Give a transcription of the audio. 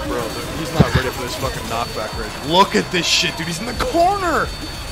Bro, dude, he's not ready for this fucking knockback rage. Look at this shit, dude. He's in the corner.